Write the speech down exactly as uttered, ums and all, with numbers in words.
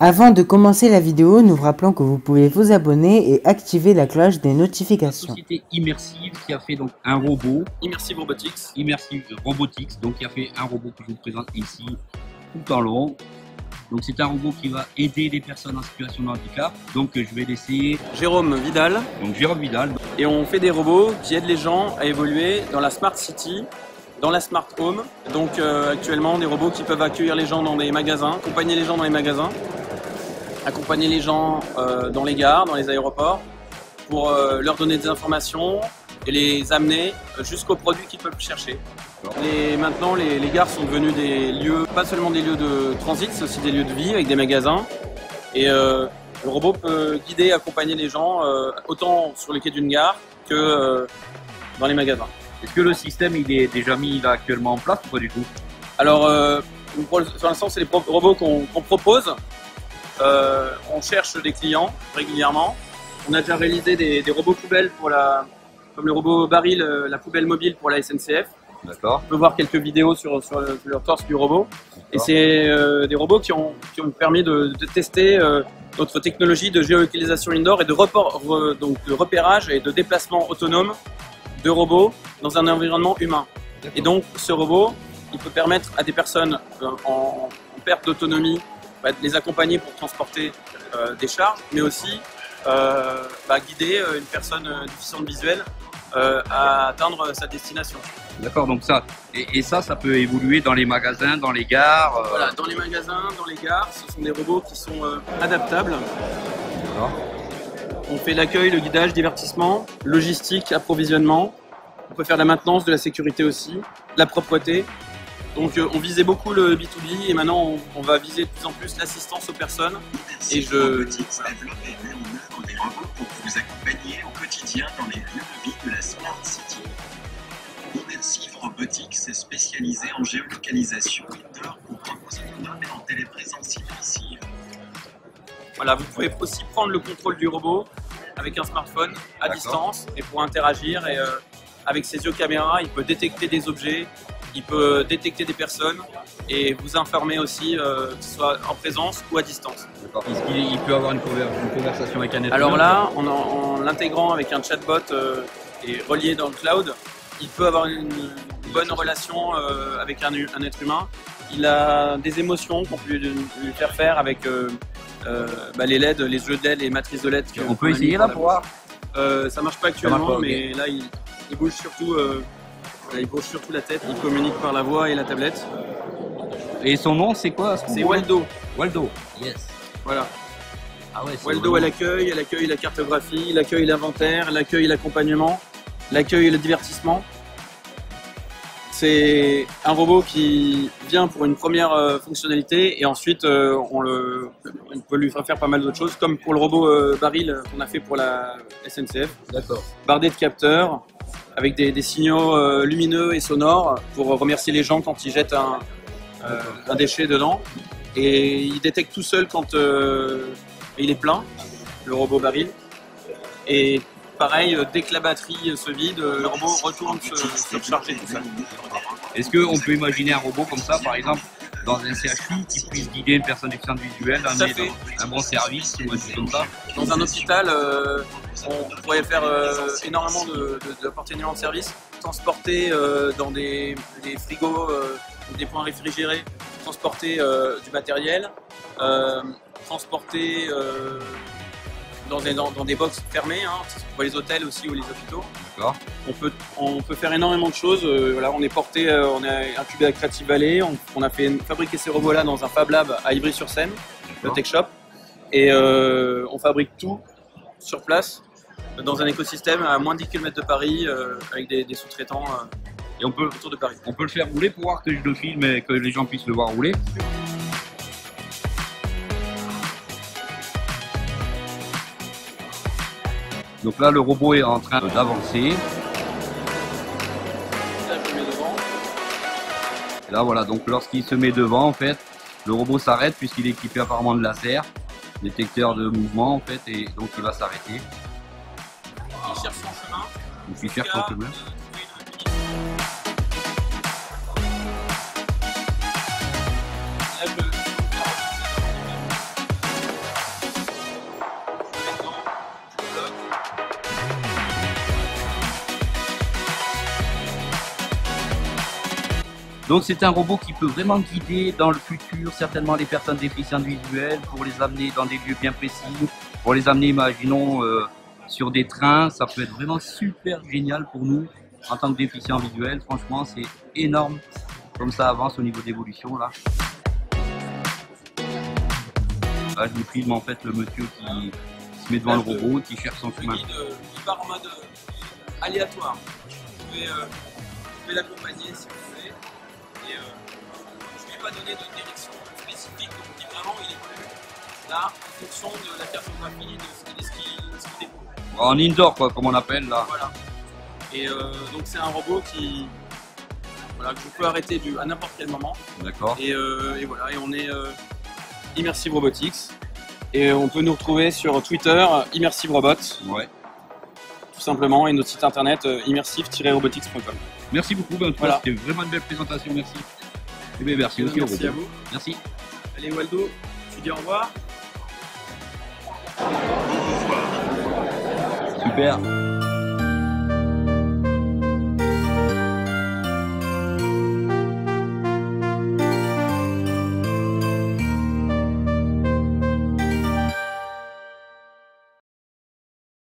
Avant de commencer la vidéo, nous vous rappelons que vous pouvez vous abonner et activer la cloche des notifications. Une société immersive qui a fait donc un robot, Immersive Robotics. Immersive Robotics, donc qui a fait un robot que je vous présente ici, tout en long. Donc c'est un robot qui va aider les personnes en situation de handicap. Donc je vais laisser Jérôme Vidal. Donc Jérôme Vidal. Et on fait des robots qui aident les gens à évoluer dans la Smart City, dans la Smart Home. Donc euh, actuellement des robots qui peuvent accueillir les gens dans des magasins, accompagner les gens dans les magasins, accompagner les gens euh, dans les gares, dans les aéroports, pour euh, leur donner des informations et les amener jusqu'aux produits qu'ils peuvent chercher. Et maintenant, les, les gares sont devenues des lieux, pas seulement des lieux de transit, c'est aussi des lieux de vie avec des magasins. Et euh, le robot peut guider et accompagner les gens euh, autant sur le quai d'une gare que euh, dans les magasins. Est-ce que le système il est déjà mis là, actuellement en place ou pas du tout? Alors, euh, pour l'instant, c'est les robots qu'on qu'on propose. Euh, on cherche des clients régulièrement. On a déjà réalisé des, des robots poubelles pour la, comme le robot Baril, la poubelle mobile pour la S N C F. D'accord. On peut voir quelques vidéos sur, sur, le, sur le torse du robot. Et c'est euh, des robots qui ont, qui ont permis de, de tester euh, notre technologie de géolocalisation indoor et de, report, re, donc de repérage et de déplacement autonome de robots dans un environnement humain. Et donc ce robot, il peut permettre à des personnes euh, en, en perte d'autonomie bah, de les accompagner pour transporter euh, des charges, mais aussi euh, bah, guider euh, une personne euh, déficiente visuelle euh, à atteindre sa destination. D'accord, donc ça, et, et ça, ça peut évoluer dans les magasins, dans les gares euh... Voilà, dans les magasins, dans les gares, ce sont des robots qui sont euh, adaptables. D'accord. On fait l'accueil, le guidage, divertissement, logistique, approvisionnement. On peut faire de la maintenance, de la sécurité aussi, de la propreté. Donc euh, on visait beaucoup le B deux B et maintenant on, on va viser de plus en plus l'assistance aux personnes. Et je... Robotics développe et met en œuvre des robots pour vous accompagner au quotidien dans les lieux de vie de la Smart City. Immersive Robotics est spécialisé en géolocalisation indoor pour robots autonomes et en téléprésence immersive. Voilà, vous pouvez aussi prendre le contrôle du robot avec un smartphone à distance et pour interagir. Et euh, avec ses yeux caméra, il peut détecter des objets, il peut détecter des personnes et vous informer aussi, euh, que ce soit en présence ou à distance. Est-ce qu'il peut avoir une, conver une conversation avec un être Alors humain? là, en, en l'intégrant avec un chatbot euh, et relié dans le cloud, il peut avoir une, une bonne relation euh, avec un, un être humain. Il a des émotions qu'on peut lui, lui faire faire avec euh, euh, bah les L E D, les jeux de L E D, les matrices de L E D. On peut essayer là pour voir. euh, Ça marche pas actuellement, marche pas, mais okay. là il, il bouge surtout, euh, il bouge surtout la tête. Il communique par la voix et la tablette. Et son nom c'est quoi? C'est Waldo. Waldo. Yes. Voilà. Ah ouais, Waldo, elle accueille, elle accueille la cartographie, elle accueille l'inventaire, elle accueille l'accompagnement, elle accueille le divertissement. C'est un robot qui vient pour une première euh, fonctionnalité et ensuite euh, on, le, on peut lui faire faire pas mal d'autres choses, comme pour le robot euh, Baril qu'on a fait pour la S N C F. D'accord. Bardé de capteurs avec des, des signaux euh, lumineux et sonores pour remercier les gens quand ils jettent un, euh, un déchet dedans. Et il détecte tout seul quand euh, il est plein, le robot Baril. Et pareil, dès que la batterie se vide, le robot retourne se, se recharger tout seul. Est-ce qu'on peut imaginer un robot comme ça, par exemple, dans un C H U qui puisse guider une personne déficiente visuelle, amener un bon service ou un truc comme ça? Dans un hôpital, euh, on pourrait faire euh, énormément de, de, d'apporter énormément de services, transporter euh, dans des, des frigos, euh, des points réfrigérés, transporter euh, du matériel, euh, transporter euh, dans des, dans, dans des box fermées, hein, pour les hôtels aussi ou les hôpitaux. D'accord. On peut, on peut faire énormément de choses. Euh, voilà, on est porté, euh, on est incubé à Creative Valley, on, on a fait fabriquer ces robots-là dans un Fab Lab à Ivry-sur-Seine, le Tech Shop, et euh, on fabrique tout sur place dans un écosystème à moins de dix kilomètres de Paris, euh, avec des, des sous-traitants euh, et on peut, autour de Paris. On peut le faire rouler pour voir que je le filme et que les gens puissent le voir rouler. Donc là, le robot est en train d'avancer. Là, je le mets devant. Et là, voilà, donc lorsqu'il se met devant, en fait, le robot s'arrête puisqu'il est équipé apparemment de laser, détecteur de mouvement, en fait, et donc il va s'arrêter. Il cherche son chemin. Donc il cherche son chemin. Là, je... Donc c'est un robot qui peut vraiment guider dans le futur certainement les personnes déficientes visuelles pour les amener dans des lieux bien précis, pour les amener, imaginons, euh, sur des trains. Ça peut être vraiment super génial pour nous en tant que déficients visuels. Franchement, c'est énorme comme ça avance au niveau d'évolution là. Là, je vous filme en fait le monsieur qui se met devant le robot, qui cherche son chemin. Il part en mode aléatoire. Vous pouvez, euh, vous pouvez l'accompagner si vous voulez. Et euh, je ne lui ai pas donné de direction spécifique, donc il, vraiment il évolue là en fonction de la cartographie, de ce qu'il découvre. En indoor quoi, comme on appelle là. Voilà. Et euh, donc c'est un robot qui, voilà, que je peux arrêter du, à n'importe quel moment. D'accord. Et, euh, et voilà, et on est euh, Immersive Robotics. Et on peut nous retrouver sur Twitter, Immersive Robot. Ouais. Tout simplement, et notre site internet euh, immersive tiret robotics point com. Merci beaucoup, ben, voilà. C'était vraiment une belle présentation, merci. Et bien, merci aussi merci à vous. Merci. Allez Waldo, tu dis au revoir. Super.